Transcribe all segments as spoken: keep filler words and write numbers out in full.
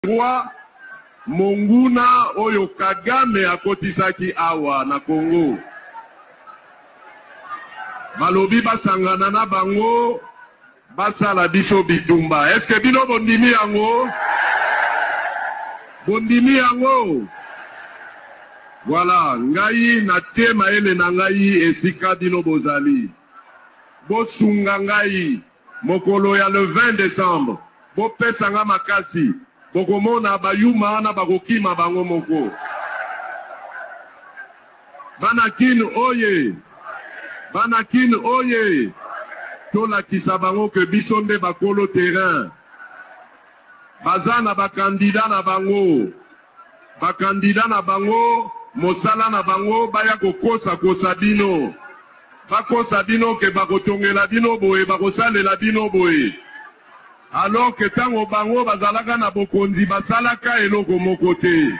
Roi Monguna oyo Kagame akotisaki awa na Congo. Balobi basangana na bango basala biso bitumba. Est-ce que bino bondimi yango? Bondimi yango? Voilà, ngai na tie maele na ngai esika bino bozali. Bosunga ngai mokolo ya le vingt décembre. Bo pesanga makasi. Bokomona bayuma na bakokima bango moko. Banakin oye. Banakin oye. Tola kisabango ke biso nde bakolo terrain. Bazana bakandida na bango. Bakandida na bango. Mosala na bango baya kokosa kosa bino. Bakosa bino ke bakotongela bino boye. Bakosalela bino boye. Alors que tango bango bazalaka na bokonzi basalaka eloko moko te.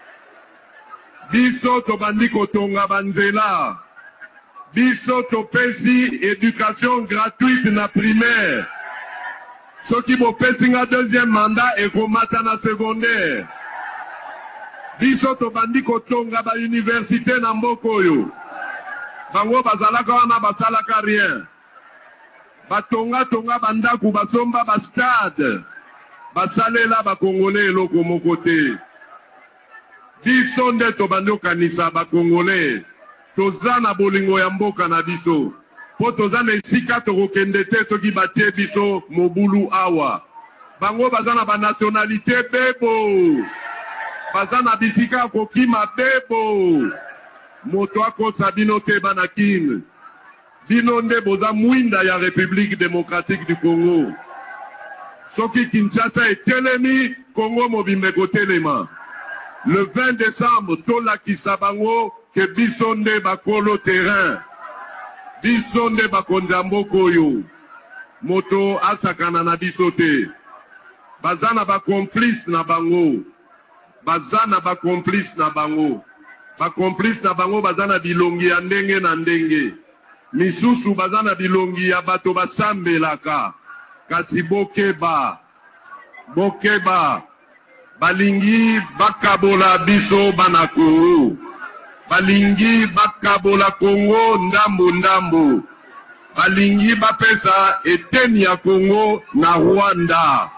Biso tobandi kotonga banzela. Biso topesi éducation gratuite na primaire. Soki bopesi nga deuxième mandat ekomata na secondaire. Biso tobandi kotonga ba université na mboko oyo. Bango bazalaka wana basalaka rien. Batonga tonga bandaku basomba ba stade. Basalela ba Congolais eloko moko te. Biso nde tobandi okanisa ba Congolais. Toza na bolingo ya mboka na biso. Po toza na esika tokokende te soki batie biso mobulu awa. Bango baza na ba nationalité bebo. Baza na bisika kokima bebo. Moto akosa bino te banakin. Bino nde boza mwinda ya République démocratique du Congo. Soki Kinshasa etelemi, Congo mobimbe kotelema. Le vingt décembre, tola kisabango ke biso nde bakolo terrain. Biso nde bakonza mboko yo. Moto asakana na biso te. Bazana ba complice na bango. Bazana ba complice na bango. Ba complice na bango bazana bilongi ya ndenge na ndenge. Misusu bazana bilongi ya bato basambelaka. Kasi bokeba. Bokeba. Balingi bakabola biso banako. Balingi bakabola Congo ndambo ndambo. Balingi bapesa eteni ya Congo na Rwanda.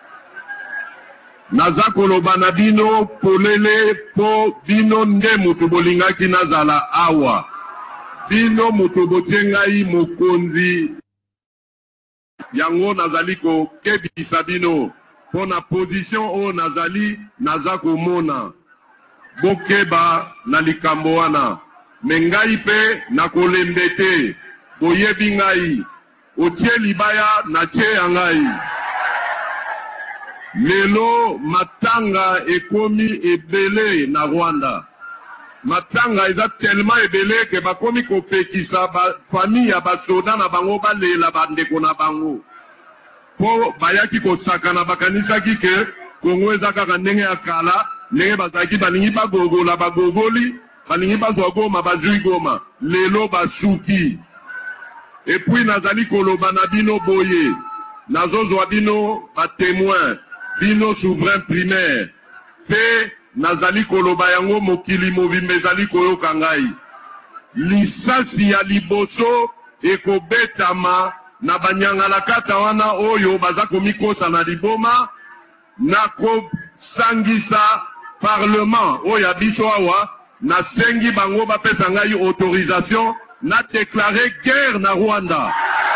Nazakolo banabino polele po bino nde mutu bolingaki nazala awa. Bino mutu botengai mokonzi. Yango nazali ko kebisa bino. Pona position o nazali nazako mona. Bokeba na likambo wana. Mengai pe na kolembete. Boyebi ngai. Otie libaya na tie yangai. Lelo matanga ekomi ebele na Rwanda. Matanga eza tellement ebele ke bakomi kopekisa ba famille ya basoda na bango balela bandeko na bango. Po bayaki kosakana bakanisaki ke Kongo eza kaka ndenge ya kala, ndenge bazaki balingi bagogola bagogoli, balingi bazwa goma bazui goma. Lelo basuki. Et puis nazali koloba na bino boye. Nazozwa bino ba témoin, bino souverain primaire. Pe nazali koloba yango mokili mobimbe ezali koyoka ngai. Lisasi ya liboso ekobetama na banyangalakata wana oyo baza komikosa na liboma na kosangisa parlement oyo ya biso awa na sengi bango bapesa ngai autorisation na déclarer guerre na Rwanda.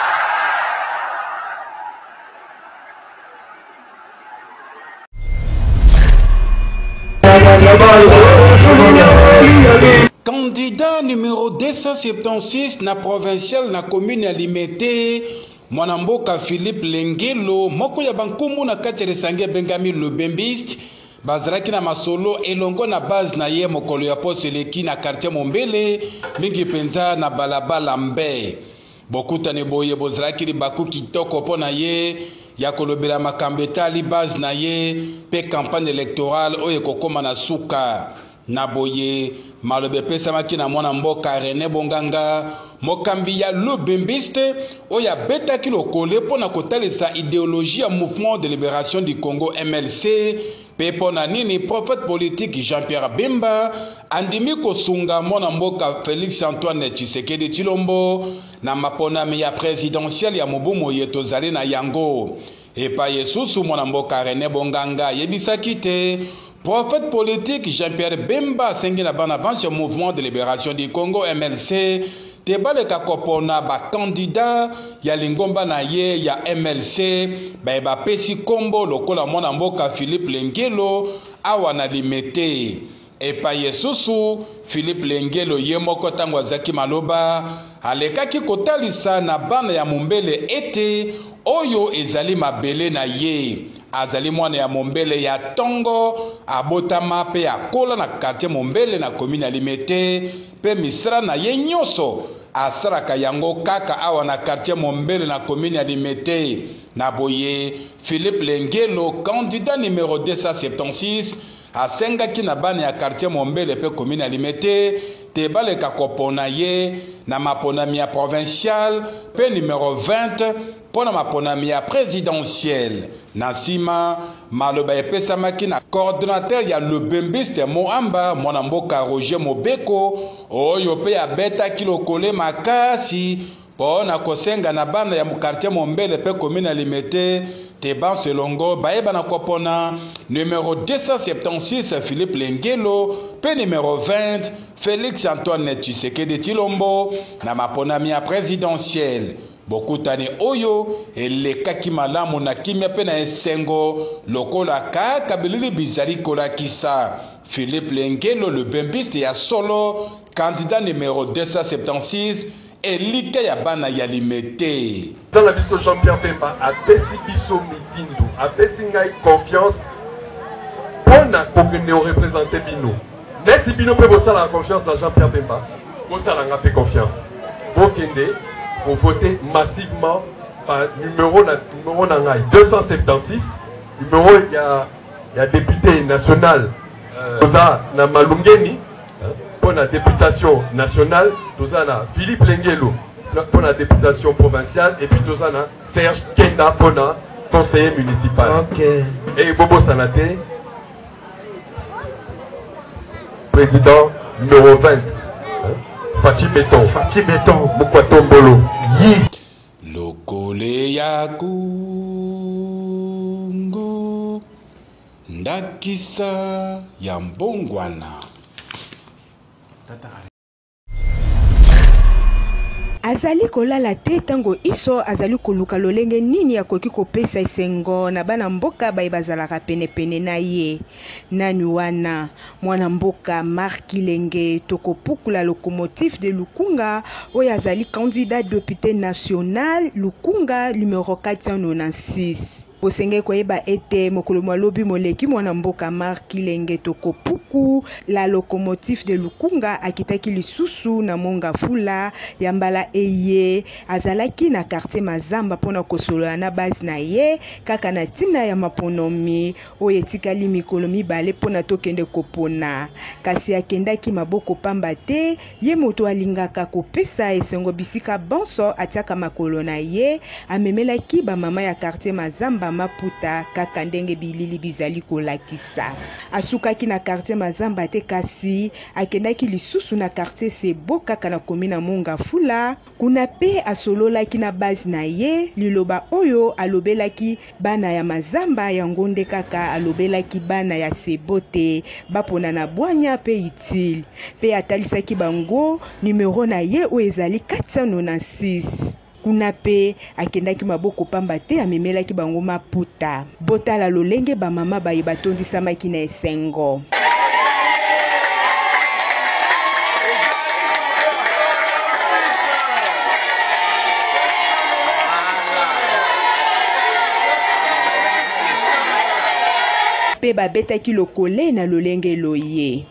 Candidat numéro deux cent soixante-seize na provincial na commune ya Limete, Mwanamboka Philippe Lengelo, moko ya bankumu na kati ya Sange Bengami Lubembiste, bazalaki na masolo elongo na base na ye mokolo ya poseleki na quartier Mombele, mingi penza na balabala Mbe. Bokutani boye bozalaki li baku kitoko po na ye, ya kolobela makambo etali base na ye, pe campagne électorale oye kokoma na suka. Na boye, malobe pesa maki na mwana mboka René Bonganga, mokambi ya Lubembiste, oya beta kilo kole po na kotalisa idéologie ya Mouvement de Libération du Congo M L C, Pepo na nini prophète politique Jean-Pierre Bemba andimi kosunga mwana mboka Félix Antoine Tshisekedi Tshilombo na maponami ya présidentielle ya Mobumu Yetozali na yango. Epa Yesusu mwana mboka René Bonganga yebisaki te prophète politique Jean-Pierre Bemba sengi na bana banso mouvement de libération du Congo M L C tebale kakopona ba candidat ya lingomba na ye ya M L C ba ba pesi kombo lokola mwana mboka Philippe Lengelo awa na limete. Epa Yesusu Philippe Lengelo ye moko tango azaki maloba alekaki kotalisa na bana ya Mombele ete oyo ezali mabele na ye azali mwana ya Mombele ya Tongo abotama pe akola na quartier Mombele na commune ya Limete pe misra na ye nyoso asaraka yango kaka awa na quartier Mombele na commune ya Limete. Na boye Philippe Lengelo candidat numéro deux cent soixante-seize asengaki na bana ya quartier Mombele pe commune ya Limete tebale kakopona ye na maponami ya provincial pe numéro vingt pona maponami ya présidentielle. Nasima maloba epesamaki na coordonnateur ya Lubembiste Moamba mwana mboka Roger Mobeko oyo pe abetaki lokole makasi pona kosenga na bana ya quartier Mombele pe commune ya Limete Teban Selongo baeba na kopona numéro deux cent soixante-seize Philippe Lengelo pe numéro vingt Félix Antoine Tshisekedi Tshilombo na maponami ya présidentielle. Bokutani oyo elekaki malamu na kimia pe na esengo lokola kaka bilili bizali kolakisa Philippe Lengelo le bembiste ya solo candidat numéro deux cent soixante-seize elika ya bana ya Limete. Dans la biso Jean-Pierre Bemba a pesi biso mitindu a pesi ngai confiance pona kokende o représenter bino neti bino pe bosala la confiance na Jean-Pierre Bemba bosala nga pe confiance bokende on votait massivement par numéro na numéro na ngai deux cent soixante-seize numéro ya ya député national toza euh, na Malungeni pour la députation nationale toza na Philippe Lengelo pour la députation provinciale et puis toza na Serge Kenda pour la conseiller municipal. Okay. Et Bobo Sanate président numéro vingt Fachi Beton Fachi Beton Mukwato Mbolo lokole ya kungu ndakisa ya mbongwana. Azali kolala te tango iso azali koluka lolenge nini ya koki kopesa esengo na bana mboka bai bazalaka pene pene na ye. Nani wana mwana mboka Marc Kilenge tokopukula locomotif de Lukunga oyo azali candidat député national Lukunga numéro quatre cent quatre-vingt-seize. Bosenge koyeba ete mokolo mwalobi moleki mwana mboka Marc Kilenge tokopuku la locomotif de Lukunga akitaki lisusu na monga fula ya mbala eye azalaki na quartier Mazamba pona kosolola na base na ye kaka na tina ya maponomi oyo etikali mikolo mibale pona tokende kopona kasi akendaki maboko pamba te ye moto alingaka kopesa esengo bisika bonso atiaka makolo na ye amemelaki ba mama ya quartier Mazamba Maputa kaka ndenge bilili bizali kolakisa asukaki na quartier Mazamba te kasi akendaki lisusu na quartier Sebo kaka na komina monga fula kuna pe asololaki na base na ye liloba oyo alobelaki bana ya Mazamba ya ngonde kaka alobelaki bana ya Sebo te bapona na bwanya pe itil pe atalisaki bango numero na ye o ezali quatre cent quatre-vingt-seize. Kuna pe akendaki maboko pamba te amemelaki bango Maputa botala lolenge ba mama baye batondisamaki na esengo. Pe babetaki lokole na lolenge loye.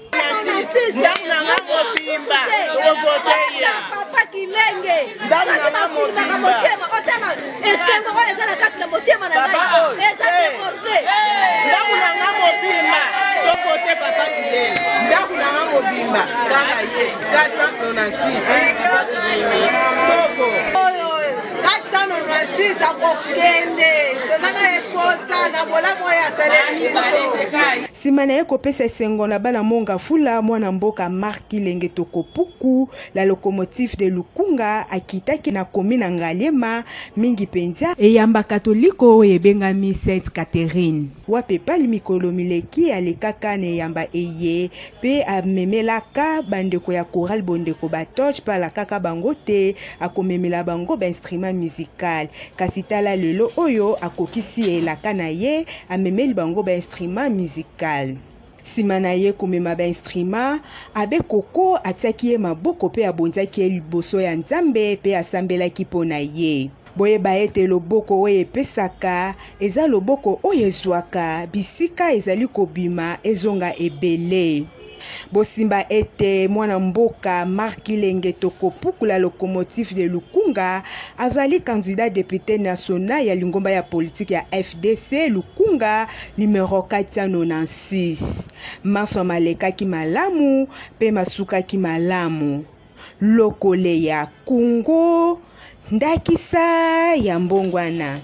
Papa Kilenge ndamu na motema otana esengo oyo ezala kati na motema na ngai eza déporté ndamu na motema tokote Papa Kilenge ndamu na mobimba kaka ye quatre cent quatre-vingt-seize Papa Kilenge toko oyo quatre cent quatre-vingt-seize justice akokende tozanga ekosa na bolamu ya saleli nsima na ye kopesa esengo na bana monga fula mwana mboka Marc Kilenge Tokopuku la locomotive de Lukunga akitaki na komi na Ngaliema mingi penza eyamba katoliko oyo ebengami Sainte Catherine wape pali mikolo mileki alekaka na eyamba eye pe amemelaka bandeko ya choral bondeko batoche pala kaka bango te akomemela bango ba instrument musical kasi tala lelo oyo akokisi elaka na ye amemeli bango ba instrument musical sima na ye komema ba instrument abe koko atiaki ye maboko pe abonzaki ye liboso ya Nzambe pe asambelaki mpo na ye boyeba ete loboko oyo epesaka eza loboko oyo ezwaka bisika ezali kobima ezonga ebele bosimba ete mwana mboka Marc Kilenge Tokopuku la locomotive de Lukunga azali candidat député national ya lingomba ya politique ya F D C Lukunga numéro quatre cent quatre-vingt-six maso malekaki malamu pe masukaki malamu lokole ya Kungo ndakisa ya mbongwana.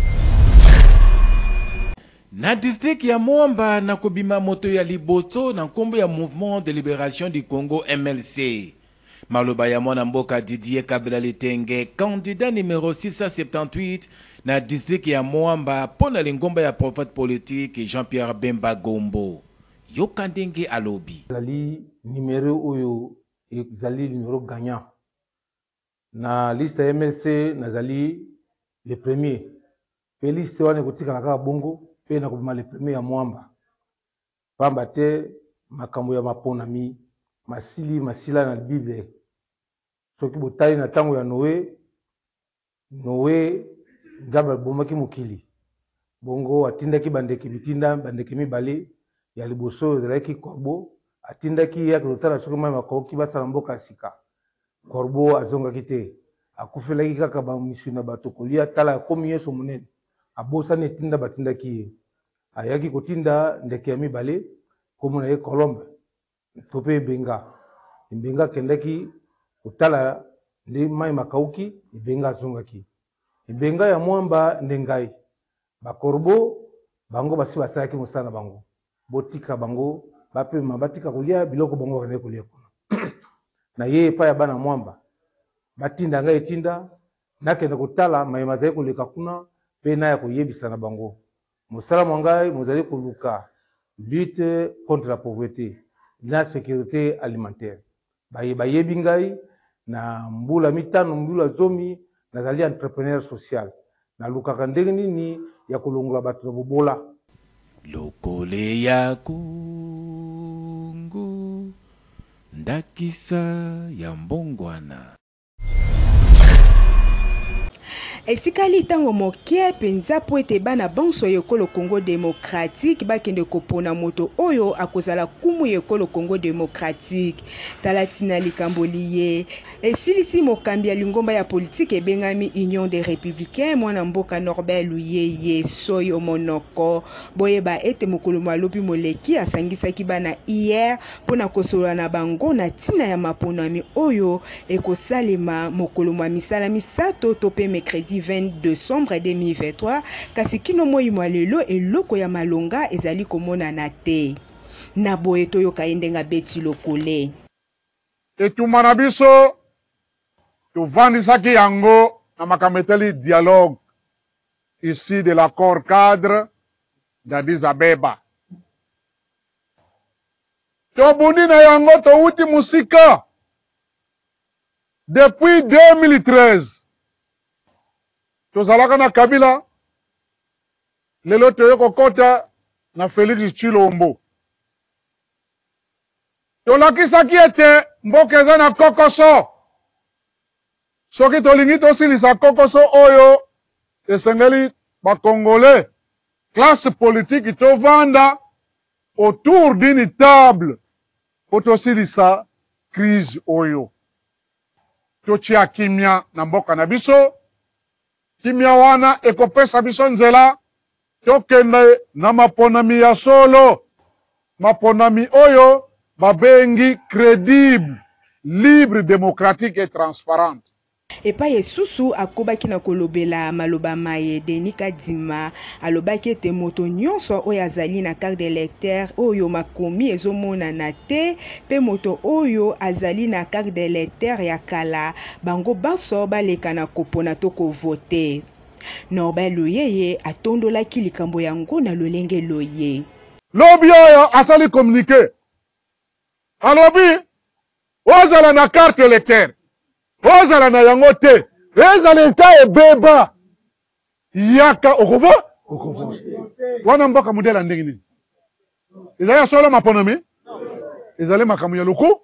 Na district ya Mwamba na kobima moto ya liboso na nkombo ya Mouvement de Libération du Congo M L C. Maloba ya mwana mboka Didier Kabila Litenge, candidat numéro six cent soixante-dix-huit na district ya Mwamba pona lingomba ya prophète politique Jean-Pierre Bemba Gombo. Yoka ndenge alobi. Zali numéro oyo zali numéro gagnant. Na liste M L C nazali le premier. Pe liste wane kutika na kaka bongo. Pe na kubima le premier ya Mwamba. Pamba te makambo ya maponami masili masila na Bible. Soki botali na tango ya Noé Noé Nzambe bomaki mokili. Bongo atindaki bandeki bitinda bandeki mibale ya liboso ezalaki korbo atindaki ya kolotala soki mai makoki basala mboka sika. Korbo azongaki te akufelaki kaka ba misu na bato kolia tala komi yeso monene abosa ne tinda batindaki ayaki kotinda ndeke ya mibale komona ye Colombe tope benga benga kendaki kotala ndi mai makauki benga azongaki benga ya Mwamba ndengai bakorbo bango basi basalaki mosana bango botika bango bape mabatika kolia biloko bango bakane kolia kuna na ye pa ya bana Mwamba batinda ngai etinda nakenda kotala mai mazai koleka kuna pe na ya koyebisa na bango mosala mwangai mozali koluka lutte contre la pauvreté la sécurité alimentaire baye bayebi ngai na mbula mitano mbula zomi nazali entrepreneur social na lukaka ndenge nini ya kolongola bato na bobola lokole ya Kungu ndakisa ya mbongwana. etikali tango mokie penza po ete bana banso yekolo Congo démocratique bakende kopona moto oyo akozala kumu yekolo Congo démocratique talatina likambo liye esilisi mokambi ya lingomba ya politique ebengami Union des Républicains mwana mboka Norbert Luyeye soyo monoko boyeba ete mokolo malobi moleki asangisaki bana hier pona kosola na bango na tina ya maponami oyo ekosalema mokolo mwa misala misato to pe mercredi vingt décembre deux mille vingt-trois kasi kino moi mwa lelo eloko ya malonga ezali komona na te na boye toyoka yendenga beti lokole etuma na biso tovandisaki yango na makambo etali dialogue ici de l'accord cadre d'Addis Abeba tobundi na yango touti musika depuis deux mille treize tozalaka na Kabila lelo toye kokota na Félix Tshilombo tolakisaki ete mboka eza na kokoso soki tolingi tosilisa kokoso oyo esengeli bakongole classe politique tovanda autour d'une table po tosilisa crise oyo totia kimia na mboka na biso kimia wana ekopesa biso nzela tokende na maponami ya solo maponami oyo babengi crédible libre démocratique et transparente epai esusu akobaki na kolobela maloba maye Denis Kadima alobaki ete moto nyonso oyo azali na carte d'électeur oyo makomi ezomonana te pe moto oyo azali na carte d'électeur ya kala bango baso baleka na kopona to kovote. Norbert Loyeye atondolaki likambo yango na lolenge loye. Lobi oyo asali communiqué alobi ozala na carte électeur ozala na yango te ezala esta ebeba yaka okovo okovo wana mboka modele ndenge nini ezali solo maponomi ezali makambo ya loko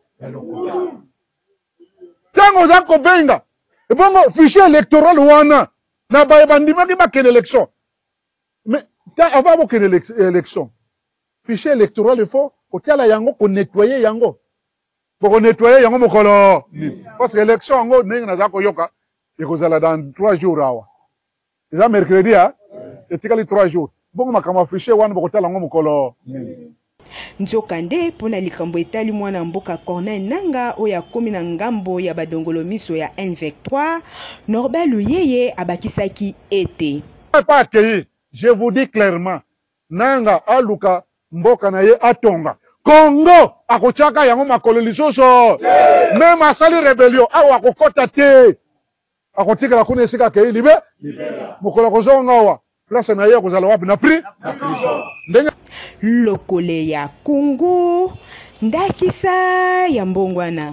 tango oza kobenga ebongo fichier électoral wana na baye bandimaki bakende élection mais avant bokende élection fichier électoral il faut kotiala yango konettoyer yango pour nettoyer yango mokolo parce que l'élection yango ndenge naza koyoka ekozala dans trois jours awa eza mercredi a etikali trois jours bongo makambo affiché wana bokotala yango mokolo nzokande mpona likambo etali mwana mboka Corneille Nanga oyo akomi na ngambo ya badongolo miso ya M vingt-trois Norbert Loyeye abakisaki ete pas accueilli. Je vous dis clairement Nanga aluka mboka na ye atonga Congo akochaka yango makolo lisusu même asali rébellion awa akokota te akotikala kuna esika ke libe mokolo kozonga wa place na ye kozala wapi na prix ndenge lokole ya Congo ndakisa ya mbongwana.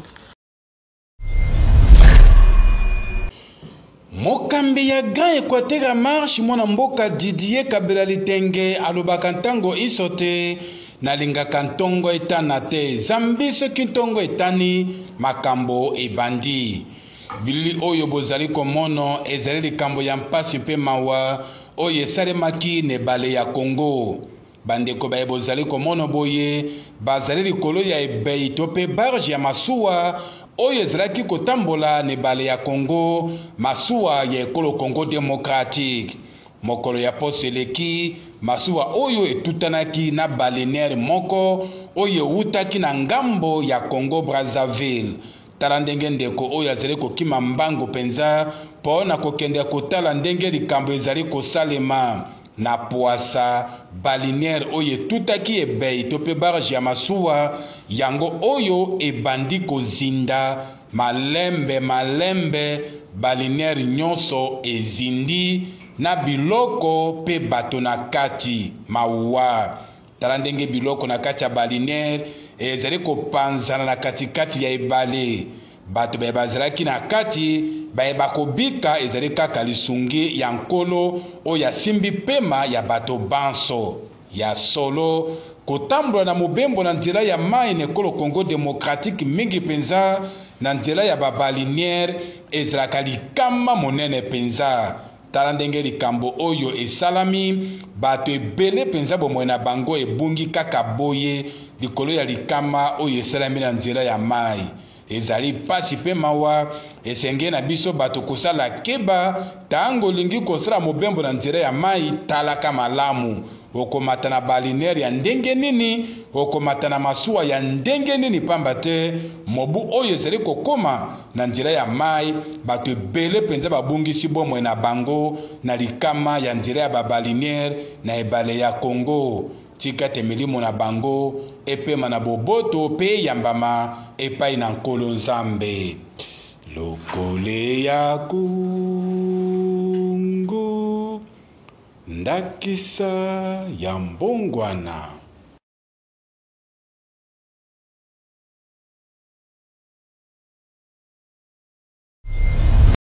Mokambi ya Grand Équateur Marche mwana mboka Didier Kabila Litenge alobaka ntango isote nalingaka ntongo etana te zambi soki ntongo etani makambo ebandi bili oyo bozali komono ezali likambo ya mpasi mpe mawa oyo esalemaki na ebale ya Congo bandeko baye bozali komono boye bazali likolo ya ebei to mpe barge ya masuwa oyo ezalaki kotambola na ebale ya Congo masuwa ya ekolo Congo démocratique mokolo ya poso eleki masuwa oyo etutanaki na balenaire moko oyo ewutaki na ngambo ya Congo Brazzaville tala ndenge ndeko oyo azali kokima mbango penza mpo na kokende kotala ndenge likambo ezali kosalema na poasa baliniere oyo etutaki ebei to mpe barge ya masuwa yango oyo ebandi kozinda malembe malembe baliniere nyonso ezindi na biloko mpe bato na kati mauwa tala ndenge biloko na kati ya baliniere ezali kopanzana na katikati ya ebale bato baye bazalaki na kati baye bakobika ezali kaka lisungi ya nkolo oyo asimbi pema ya bato banso ya solo kotambola na mobembo na nzela ya mai na ekolo Congo démocratique mingi penza na nzela ya babaliniere ezalaka likama monene penza tala ndenge likambo oyo esalami bato ebele penza bomoi na bango ebungi kaka boye likolo ya likama oyo esalami na nzela ya mai ezali pasi pe mawa esenge na biso bato kosala keba tango lingi kosala mobembo na nzela ya mai talaka malamu okomata na baliniere ya ndenge nini okomata na masuwa ya ndenge nini pamba te mobu oyo ezali kokoma na nzela ya mai bato ebele penza babungisi bomoi na bango na likama ya nzela ya babaliniere na ebale ya Congo tika te milimo na bango epema na boboto pe yambama epai na nkolo Nzambe lokole ya Congo ndakisa ya mbongwana.